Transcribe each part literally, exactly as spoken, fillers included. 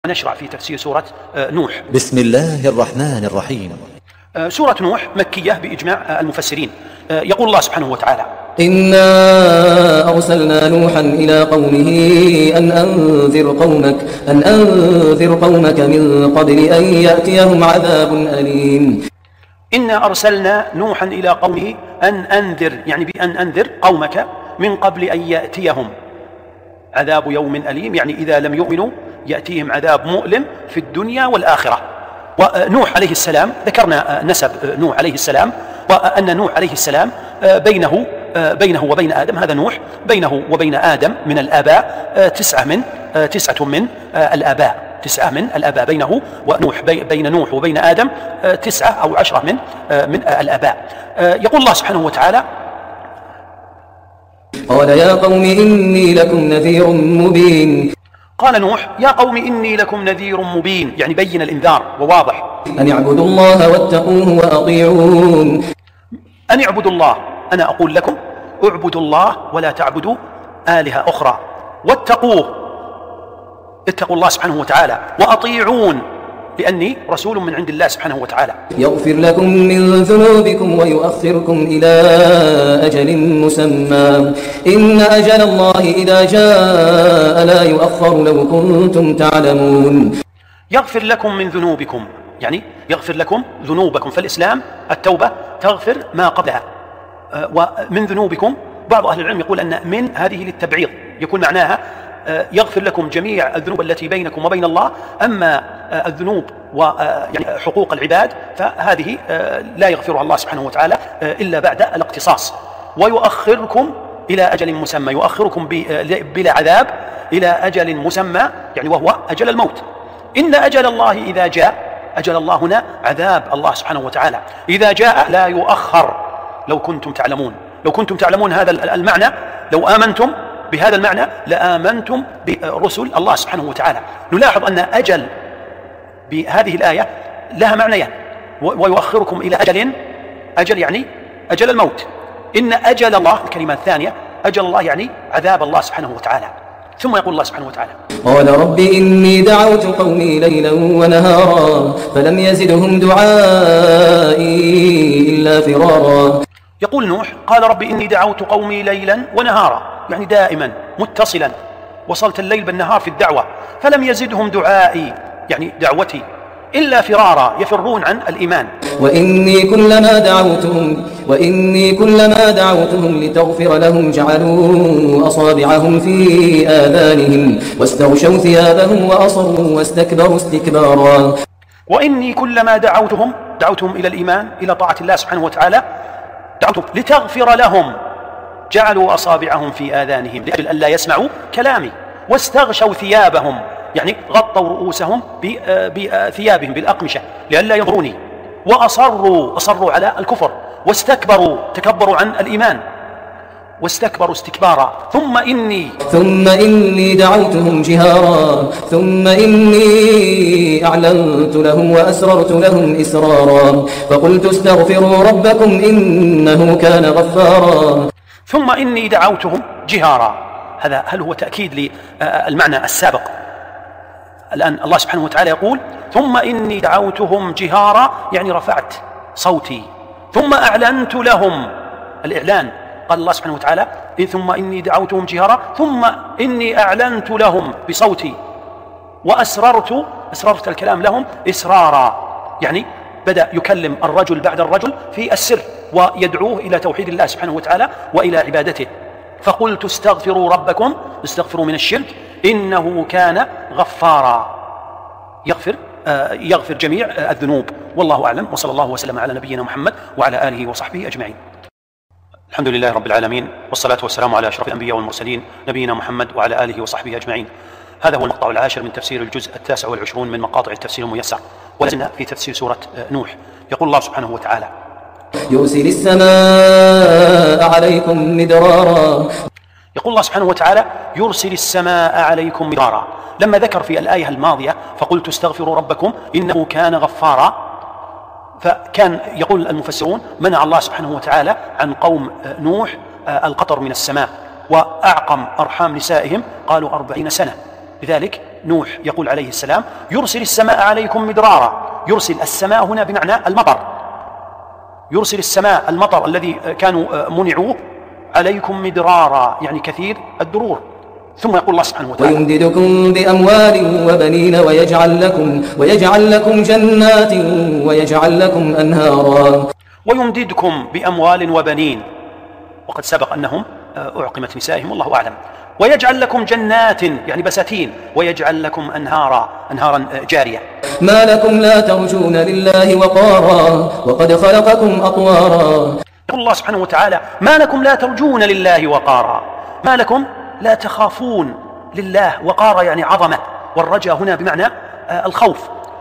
ونشرع في تفسير سورة نوح. بسم الله الرحمن الرحيم. سورة نوح مكية بإجماع المفسرين. يقول الله سبحانه وتعالى: إنا أرسلنا نوحا إلى قومه أن أنذر قومك أن أنذر قومك من قبل أن يأتيهم عذاب أليم. إنا أرسلنا نوحا إلى قومه أن أنذر، يعني بأن أنذر قومك من قبل أن يأتيهم عذاب يوم أليم، يعني إذا لم يؤمنوا يأتيهم عذاب مؤلم في الدنيا والآخرة. ونوح عليه السلام ذكرنا نسب نوح عليه السلام، وأن نوح عليه السلام بينه بينه وبين آدم، هذا نوح بينه وبين آدم من الآباء تسعة من تسعة من الآباء تسعة من الآباء بينه ونوح بين نوح وبين آدم تسعة أو عشرة من من الآباء. يقول الله سبحانه وتعالى: قال يا قوم إني لكم نذير مبين. قال نوح: يا قوم إني لكم نذير مبين، يعني بين الإنذار وواضح. أن اعبدوا الله واتقوه وأطيعون. أن اعبدوا الله، أنا أقول لكم اعبدوا الله ولا تعبدوا آلهة أخرى، واتقوه، اتقوا الله سبحانه وتعالى، وأطيعون لأني رسول من عند الله سبحانه وتعالى. يغفر لكم من ذنوبكم ويؤخركم إلى أجل مسمى، إن أجل الله إذا جاء لا يؤخر لو كنتم تعلمون. يغفر لكم من ذنوبكم، يعني يغفر لكم ذنوبكم، فالإسلام التوبة تغفر ما قبلها. ومن ذنوبكم، بعض أهل العلم يقول أن من هذه للتبعيض، يكون معناها يغفر لكم جميع الذنوب التي بينكم وبين الله، أما الذنوب ويعني حقوق العباد فهذه لا يغفرها الله سبحانه وتعالى إلا بعد الاقتصاص. ويؤخركم إلى أجل مسمى، يؤخركم بلا عذاب إلى أجل مسمى، يعني وهو أجل الموت. إن أجل الله إذا جاء، أجل الله هنا عذاب الله سبحانه وتعالى، إذا جاء لا يؤخر لو كنتم تعلمون. لو كنتم تعلمون هذا المعنى، لو آمنتم بهذا المعنى لآمنتم برسل الله سبحانه وتعالى. نلاحظ أن أجل بهذه الآية لها معنيان: ويؤخركم إلى أجل، أجل يعني أجل الموت. إن أجل الله، الكلمة الثانية أجل الله يعني عذاب الله سبحانه وتعالى. ثم يقول الله سبحانه وتعالى: قال رب إني دعوت قومي ليلا ونهارا فلم يزدهم دعائي إلا فرارا. يقول نوح: قال رب إني دعوت قومي ليلا ونهارا، يعني دائما متصلا، وصلت الليل بالنهار في الدعوة، فلم يزدهم دعائي يعني دعوتي إلا فرارا، يفرون عن الإيمان. وإني كلما دعوتهم وإني كلما دعوتهم لتغفر لهم جعلوا أصابعهم في آذانهم واستغشوا ثيابهم وأصروا واستكبروا استكبارا. وإني كلما دعوتهم دعوتهم إلى الإيمان، إلى طاعة الله سبحانه وتعالى، دعوتهم لتغفر لهم جعلوا أصابعهم في آذانهم لأجل أن لا يسمعوا كلامي، واستغشوا ثيابهم يعني غطوا رؤوسهم بثيابهم بالأقمشة لئلا ينظروني، وأصروا أصروا على الكفر، واستكبروا تكبروا عن الإيمان، واستكبروا استكبارا. ثم إني ثم إني دعوتهم جهارا ثم إني أعلنت لهم وأسررت لهم إسرارا فقلت استغفروا ربكم إنه كان غفارا. ثم إني دعوتهم جهارا، هذا هل هو تأكيد للمعنى السابق؟ الآن الله سبحانه وتعالى يقول ثم إني دعوتهم جهارا، يعني رفعت صوتي. ثم أعلنت لهم، الإعلان قال الله سبحانه وتعالى ثم إني دعوتهم جهارا ثم إني أعلنت لهم بصوتي، وأسررت أسررت الكلام لهم إسرارا، يعني بدأ يكلم الرجل بعد الرجل في السر ويدعوه إلى توحيد الله سبحانه وتعالى وإلى عبادته. فقلت استغفروا ربكم، استغفروا من الشرك إنه كان غفارا، يغفر يغفر جميع الذنوب. والله أعلم، وصلى الله وسلم على نبينا محمد وعلى آله وصحبه أجمعين. الحمد لله رب العالمين، والصلاة والسلام على أشرف الأنبياء والمرسلين نبينا محمد وعلى آله وصحبه أجمعين. هذا هو المقطع العاشر من تفسير الجزء التاسع والعشرون من مقاطع التفسير الميسر، ولازلنا في تفسير سورة نوح. يقول الله سبحانه وتعالى يرسل السماء عليكم مدرارا. يقول الله سبحانه وتعالى يرسل السماء عليكم مدرارا. لما ذكر في الآية الماضية فقلت استغفروا ربكم إنه كان غفارا، فكان يقول المفسرون منع الله سبحانه وتعالى عن قوم نوح القطر من السماء، وأعقم أرحام نسائهم قالوا أربعين سنة، لذلك نوح يقول عليه السلام: يرسل السماء عليكم مدرارا. يرسل السماء هنا بمعنى المطر، يرسل السماء المطر الذي كانوا منعوه عليكم مدرارا، يعني كثير الدرور. ثم يقول الله سبحانه وتعالى: ويمددكم بأموال وبنين ويجعل لكم, ويجعل لكم جنات ويجعل لكم أنهارا. ويمددكم بأموال وبنين، وقد سبق أنهم أعقمت نسائهم والله أعلم. ويجعل لكم جنات يعني بساتين، ويجعل لكم أنهارا، أنهارا جارية. ما لكم لا ترجون لله وقارا وقد خلقكم أطوارا. يقول الله سبحانه وتعالى: ما لكم لا ترجون لله وقارا، ما لكم لا تخافون لله. وقارا يعني عظمة، والرجاء هنا بمعنى الخوف.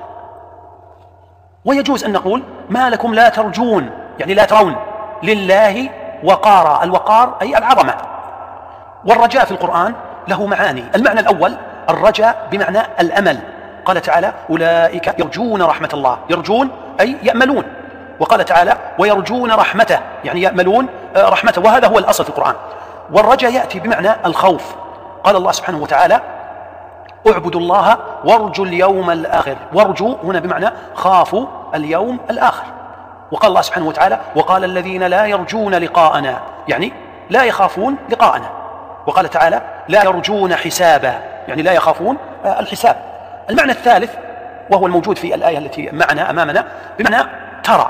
ويجوز أن نقول: ما لكم لا ترجون يعني لا ترون لله وقارا. الوقار أي العظمة. والرجاء في القرآن له معاني. المعنى الأول الرجاء بمعنى الأمل. قال تعالى: أولئك يرجون رحمة الله. يرجون أي يأملون. وقال تعالى: ويرجون رحمته يعني يأملون رحمته، وهذا هو الأصل في القرآن. والرجاء يأتي بمعنى الخوف. قال الله سبحانه وتعالى: اعبدوا الله وارجوا اليوم الآخر. وارجوا هنا بمعنى خافوا اليوم الآخر. وقال الله سبحانه وتعالى: وقال الذين لا يرجون لقاءنا يعني لا يخافون لقاءنا. وقال تعالى: لا يرجون حسابا يعني لا يخافون الحساب. المعنى الثالث وهو الموجود في الآية التي معنا أمامنا بمعنى ترى.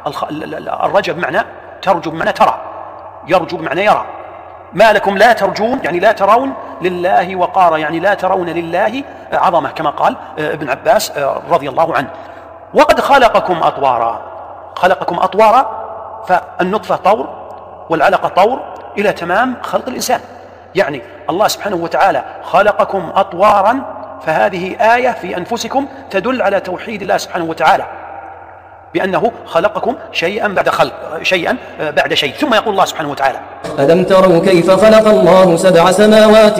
الرجاء بمعنى ترجو بمعنى ترى، يرجو بمعنى يرى. ما لكم لا ترجون يعني لا ترون لله وقارا، يعني لا ترون لله عظمة، كما قال ابن عباس رضي الله عنه. وقد خلقكم أطوارا. خلقكم أطوارا، فالنطفة طور والعلقة طور إلى تمام خلق الإنسان. يعني الله سبحانه وتعالى خلقكم أطوارا، فهذه آية في أنفسكم تدل على توحيد الله سبحانه وتعالى بأنه خلقكم شيئا بعد خلق شيئا بعد شيء. ثم يقول الله سبحانه وتعالى: ألم تروا كيف خلق الله سبع سماوات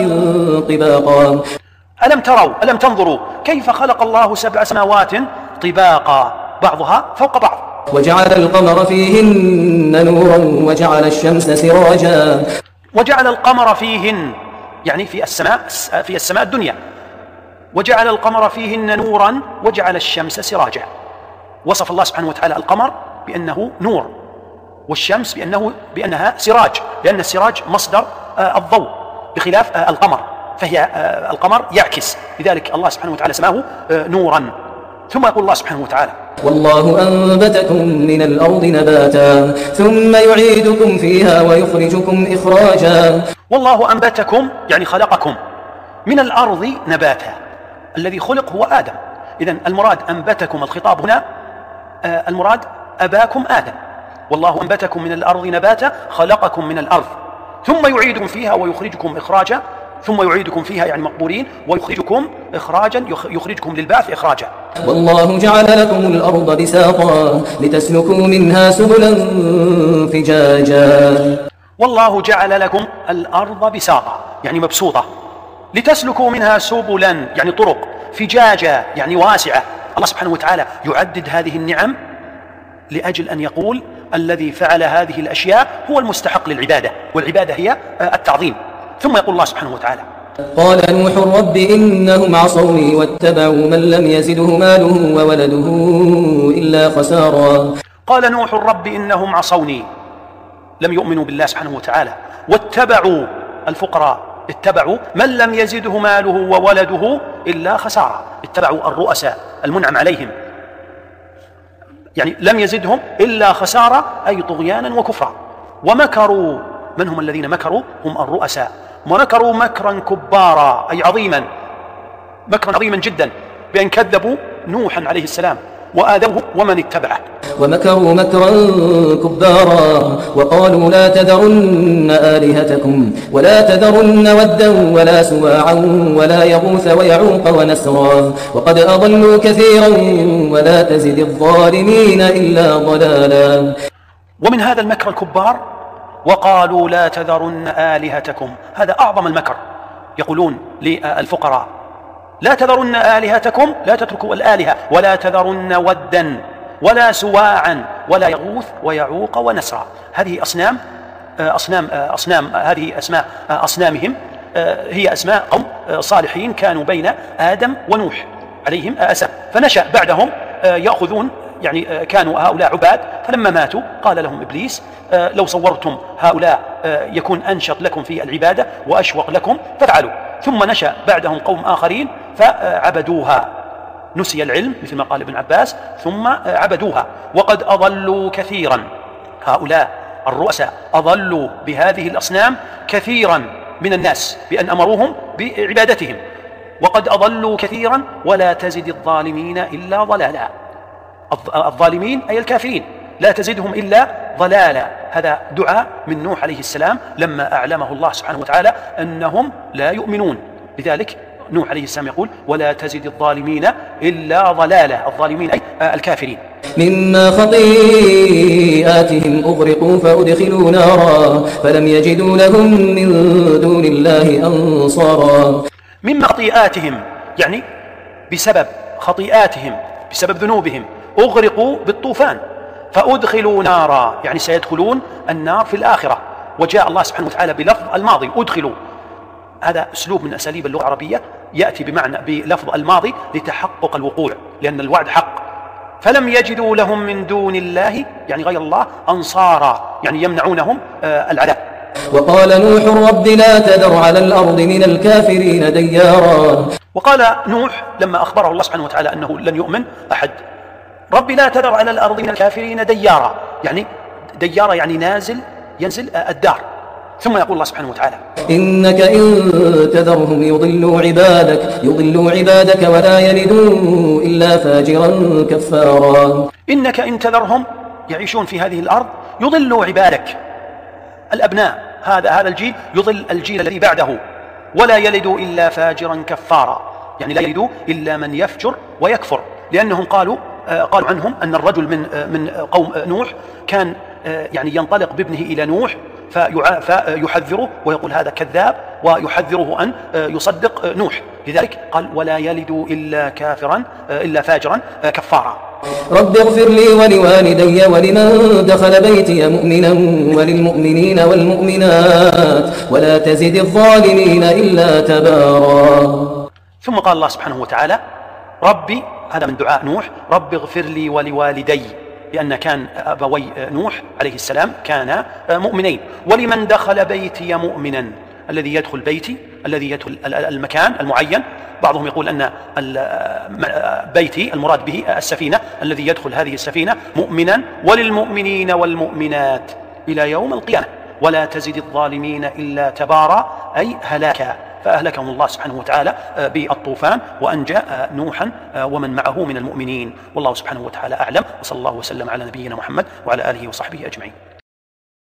طباقا. ألم تروا ألم تنظروا كيف خلق الله سبع سماوات طباقا، بعضها فوق بعض. وجعل القمر فيهن نورا وجعل الشمس سراجا. وجعل القمر فيهن يعني في السماء في السماء الدنيا. وجعل القمر فيهن نورا وجعل الشمس سراجا. وصف الله سبحانه وتعالى القمر بأنه نور، والشمس بأنه بأنها سراج، لأن السراج مصدر الضوء بخلاف القمر، فهي القمر يعكس، لذلك الله سبحانه وتعالى سماه نورا. ثم يقول الله سبحانه وتعالى: والله أنبتكم من الأرض نباتا ثم يعيدكم فيها ويخرجكم إخراجا. والله أنبتكم يعني خلقكم من الأرض نباتا. الذي خلق هو آدم. إذن المراد أنبتكم، الخطاب هنا المراد أباكم آدم. والله أنبتكم من الأرض نباتا، خلقكم من الأرض ثم يعيدكم فيها ويخرجكم إخراجا. ثم يعيدكم فيها يعني مقبورين، ويخرجكم إخراجا يخرجكم للبعث إخراجا. والله جعل لكم الأرض بساطا لتسلكوا منها سبلا فجاجا. والله جعل لكم الأرض بساطا يعني مبسوطة، لتسلكوا منها سبلا يعني طرق، فجاجا يعني واسعة. الله سبحانه وتعالى يعدد هذه النعم لأجل أن يقول: الذي فعل هذه الأشياء هو المستحق للعبادة، والعبادة هي التعظيم. ثم يقول الله سبحانه وتعالى: قال نوح رب إنهم عصوني واتبعوا من لم يزده ماله وولده إلا خسارا. قال نوح رب إنهم عصوني، لم يؤمنوا بالله سبحانه وتعالى، واتبعوا الفقراء، اتبعوا من لم يزده ماله وولده إلا خسارة. اتبعوا الرؤساء المنعم عليهم، يعني لم يزدهم إلا خسارة أي طغيانا وكفرا. ومكروا، من هم الذين مكروا؟ هم الرؤساء. ومكروا مكرا كبارا أي عظيما، مكرا عظيما جدا، بأن كذبوا نوحا عليه السلام وآذوه ومن اتبعه. ومكروا مكرا كبارا وقالوا لا تذرن آلهتكم ولا تذرن ودا ولا سواعا ولا يغوث ويعوق ونسرا وقد أضلوا كثيرا ولا تزد الظالمين إلا ضلالا. ومن هذا المكر الكبار وقالوا لا تذرن آلهتكم، هذا أعظم المكر. يقولون للفقراء: لا تذرن آلهتكم، لا تتركوا الآلهة، ولا تذرن ودا ولا سواعا ولا يغوث ويعوق ونسرا. هذه أصنام أصنام أصنام هذه أسماء أصنامهم، هي أسماء قوم صالحين كانوا بين آدم ونوح عليهم السلام، فنشأ بعدهم يأخذون يعني كانوا هؤلاء عباد، فلما ماتوا قال لهم إبليس لو صورتم هؤلاء يكون أنشط لكم في العبادة وأشوق لكم فافعلوا. ثم نشأ بعدهم قوم آخرين فعبدوها، نسي العلم مثل ما قال ابن عباس ثم عبدوها، وقد أضلوا كثيرا. هؤلاء الرؤساء أضلوا بهذه الأصنام كثيرا من الناس بأن أمروهم بعبادتهم، وقد أضلوا كثيرا ولا تزد الظالمين إلا ضلالا. الظالمين أي الكافرين لا تزدهم إلا ضلالا. هذا دعاء من نوح عليه السلام لما أعلمه الله سبحانه وتعالى أنهم لا يؤمنون، لذلك نوح عليه السلام يقول ولا تزد الظالمين إلا ضلالا. الظالمين أي الكافرين. مما خطيئاتهم أغرقوا فأدخلوا نارا فلم يجدوا لهم من دون الله أنصارا. مما خطيئاتهم يعني بسبب خطيئاتهم بسبب ذنوبهم أغرقوا بالطوفان، فأدخلوا نارا يعني سيدخلون النار في الآخرة. وجاء الله سبحانه وتعالى بلفظ الماضي أدخلوا، هذا أسلوب من أساليب اللغة العربية يأتي بمعنى بلفظ الماضي لتحقق الوقوع، لأن الوعد حق. فلم يجدوا لهم من دون الله يعني غير الله أنصارا يعني يمنعونهم العذاب. وقال نوح رب لا تذر على الأرض من الكافرين ديارا. وقال نوح لما أخبره الله سبحانه وتعالى أنه لن يؤمن أحد، رب لا تذر على الأرض من الكافرين ديارا يعني ديارا يعني نازل ينزل الدار. ثم يقول الله سبحانه وتعالى إنك إن تذرهم يضلوا عبادك يضلوا عبادك ولا يلدوا إلا فاجرا كفارا. إنك إن تذرهم يعيشون في هذه الأرض يضلوا عبادك الأبناء، هذا هذا الجيل يضل الجيل الذي بعده، ولا يلدوا إلا فاجرا كفارا يعني لا يلدوا إلا من يفجر ويكفر، لأنهم قالوا قالوا عنهم أن الرجل من من قوم نوح كان يعني ينطلق بابنه إلى نوح فيحذره ويقول هذا كذاب ويحذره أن يصدق نوح، لذلك قال ولا يلدوا إلا كافرا إلا فاجرا كفارا. رب اغفر لي ولوالدي ولمن دخل بيتي مؤمنا وللمؤمنين والمؤمنات ولا تزد الظالمين إلا تبارا. ثم قال الله سبحانه وتعالى ربي، هذا من دعاء نوح، رب اغفر لي ولوالدي، لأن كان أبوي نوح عليه السلام كانا مؤمنين، ولمن دخل بيتي مؤمنا، الذي يدخل بيتي الذي يدخل المكان المعين. بعضهم يقول أن بيتي المراد به السفينة، الذي يدخل هذه السفينة مؤمنا، وللمؤمنين والمؤمنات إلى يوم القيامة ولا تزد الظالمين إلا تبارا أي هلاكا. فأهلكهم الله سبحانه وتعالى بالطوفان وأنجى نوحا ومن معه من المؤمنين. والله سبحانه وتعالى أعلم، وصلى الله وسلم على نبينا محمد وعلى آله وصحبه أجمعين.